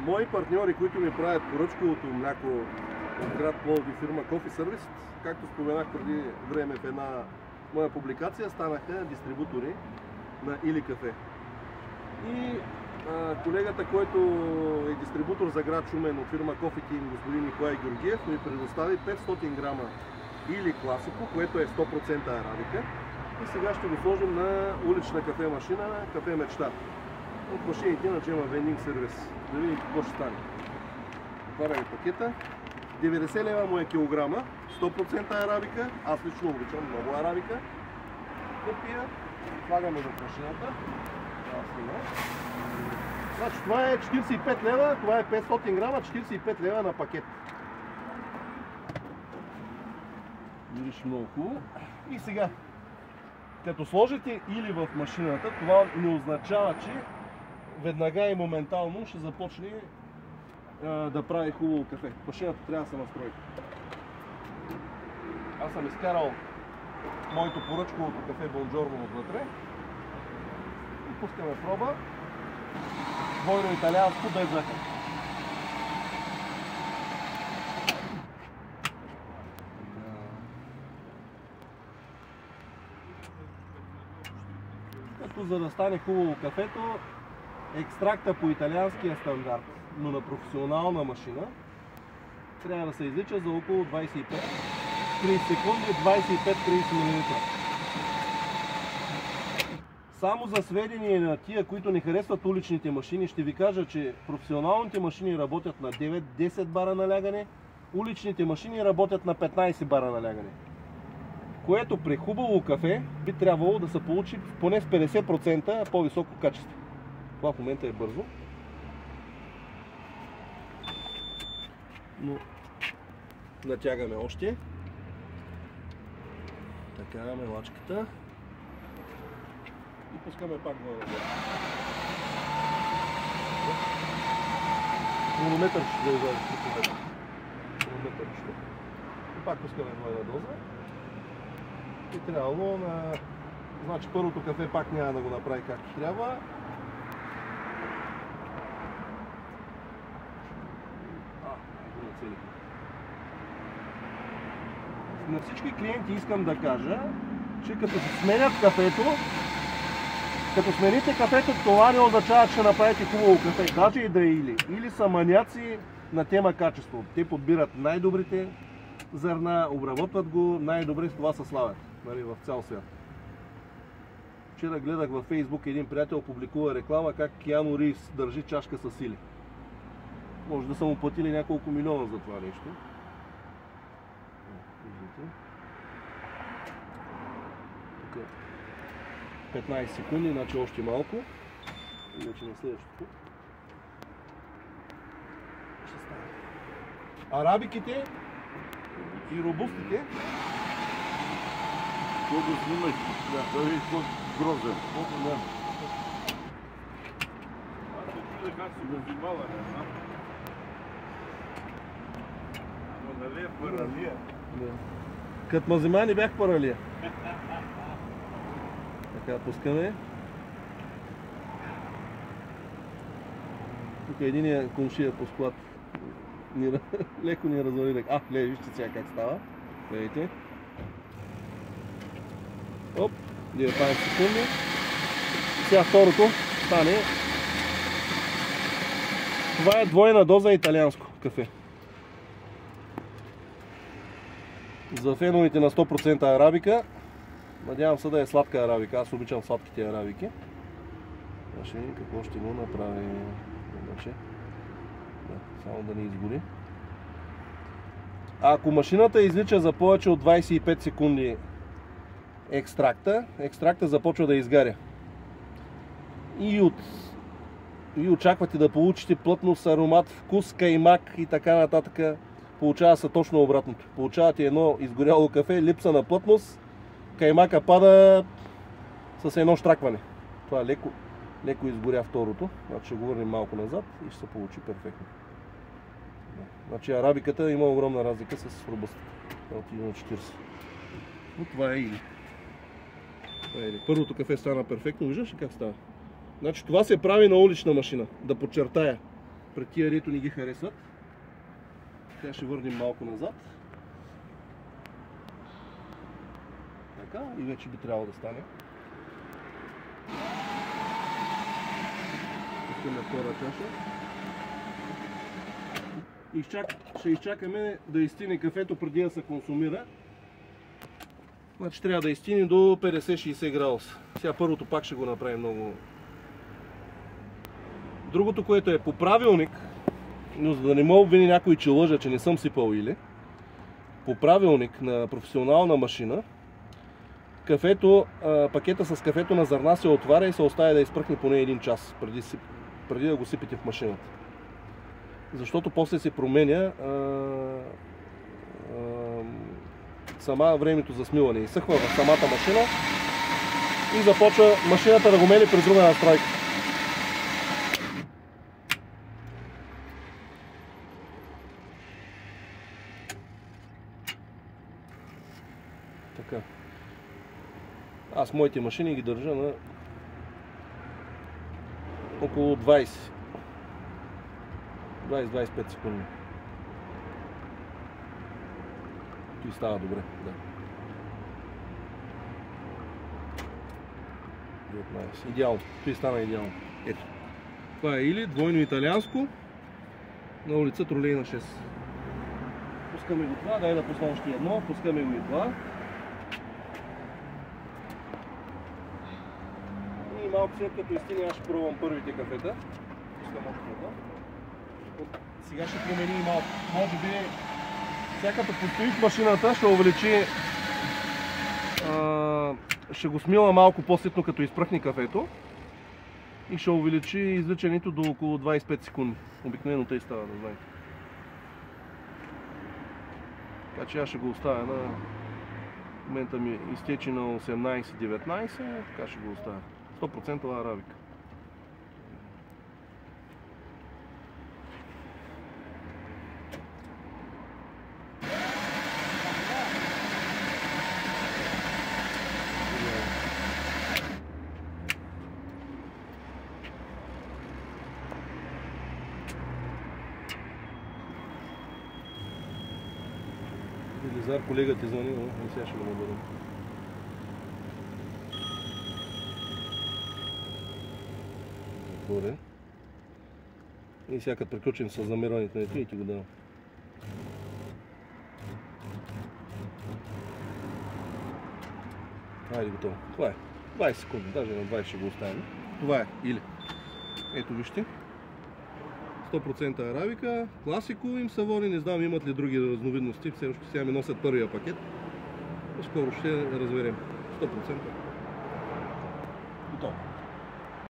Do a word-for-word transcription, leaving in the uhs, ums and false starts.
мои партньори, които ми правят поръчковото мляко от град Пловдив, фирма Coffee Service, както споменах преди време в една моя публикация, станаха дистрибутори на Или кафе. И а, колегата, който е дистрибутор за град Шумен от фирма Coffee King, господин Николай Георгиев, ми предостави петстотин грама Или класико, което е сто процента арабика. И сега ще го сложим на улична кафе машина, кафе мечта. От машините на Джема Вендинг сервис. Да видим какво ще стане. Отваряме пакета. деветдесет лева му е килограма, сто процента арабика. Аз лично обичам много арабика. Купия, слагаме в машината. Значи това е четиридесет и пет лева, това е петстотин грама, четиридесет и пет лева на пакет. Видиш много хубаво. И сега, като сложите Или в машината, това не означава, че веднага и моментално ще започне а, да прави хубаво кафе. Машината трябва да се настрои. Аз съм изкарал моето поръчковото кафе Бонджорно отвътре. И пускаме проба. Двойно италианско без захар. Като за да стане хубаво кафето, екстракта по италианския стандарт, но на професионална машина, трябва да се излича за около двадесет и пет тридесет секунди, двадесет и пет тридесет милилитра. Само за сведение на тия, които не харесват уличните машини, ще ви кажа, че професионалните машини работят на девет-десет бара налягане, уличните машини работят на петнадесет бара налягане. Което при хубаво кафе би трябвало да се получи поне с петдесет процента по-високо качество. Това в момента е бързо. Но натягаме още. Накараме лачката. И пускаме пак двойно доза. Хронометър ще да изложи. Хронометър ще. И пак пускаме двойна доза. И трябвало на... Значи първото кафе пак няма да го направи както трябва. На всички клиенти искам да кажа, че като се сменят кафето, като смените кафето, това не означава, че ще направите хубаво кафе. Даже и да е Или. Или са маняци на тема качество. Те подбират най-добрите зърна, обработват го, най-добре с това се славят, нали, в цял свят. Вчера гледах във Фейсбук, един приятел публикува реклама как Киану Ривз държи чашка с Или. Може да са му платили няколко милиона за това нещо. Тук петнадесет секунди, значи още малко. Иначе на следващото. Ще стане. Арабиките и робустите. Колко снимаш? Да, да видиш колко грозен. Колко не. Аз се чудя как си го взимала, не знам. Но нали е паралия? Да. Като мазима не бях паралия. Така, пускаме. Тук единия комшия по склад ни, леко ни развали. А, гледай, вижте сега как става. Гледайте. Оп, деветнадесет секунди. Сега второто стане. Това е двойна доза италианско кафе. За феновете на сто процента арабика. Надявам се да е сладка арабика. Аз обичам сладките арабики. Ще видим какво ще го направи. Обаче. Да, само да не изгори. Ако машината излича за повече от двадесет и пет секунди екстракта, екстракта започва да изгаря. И, от, и очаквате да получите плътност, аромат, вкус, каймак и така нататък. Получава се точно обратното. Получавате едно изгоряло кафе, липса на плътност, каймака пада с едно штракване. Това леко, леко изгоря второто. Значи ще го върнем малко назад и ще се получи перфектно. Значи арабиката има огромна разлика с робустата. Това отиде на четиридесет. Но това е Или. Това е Или. Първото кафе стана перфектно. Виждаш ли как става? Значи това се прави на улична машина. Да подчертая. пред тия, дето ни ги харесват. Сега ще върнем малко назад. Така, и вече би трябвало да стане. Пускаме втора чаша. Изчак... Ще изчакаме да изстине кафето преди да се консумира. Значи трябва да изстине до петдесет-шейсет градуса. Сега първото пак ще го направим много. Другото, което е по правилник, но за да не ме обвини някой, че лъжа, че не съм сипал или, по правилник на професионална машина, кафето, пакета с кафето на зърна се отваря и се оставя да изпръхне поне един час преди, преди да го сипите в машината. Защото после се променя а, а, сама времето за смиване. Изсъхва в самата машина и започва машината да го мели през друга настройка. Така. Аз моите машини ги държа на около двайсет до двайсет и пет секунди. И става добре, да. деветнайсет. Идеално. Той стана идеално. Ето. Това е или двойно италианско на улица Тролейна шест. Пускаме го това, дай да пусна още едно, пускаме го и това. И малко след като изстине, аз ще пробвам първите кафета. Пускам още едно. Сега ще промени и малко. Може би, сега като постои в машината, ще увеличи, а, ще го смила малко по-ситно, като изпръхне кафето. И ще увеличи изличането до около двайсет и пет секунди. Обикновено тъй става, да знаете. Така че аз ще го оставя на... В момента ми изтече на осемнайсет деветнайсет, така ще го оставя. сто процента арабика. Елизар, колега ти звъни, но и сега ще го набърам. Отворен. И сега като приключим с замерването на ето и ти го давам. Хайде, готово. Това е. двайсет секунди, даже на двайсет ще го оставим. Това е. Или. Ето вижте. сто процента арабика, класико им са води, не знам имат ли други разновидности, все още сега ми носят първия пакет. Скоро ще разберем. сто процента. Готово.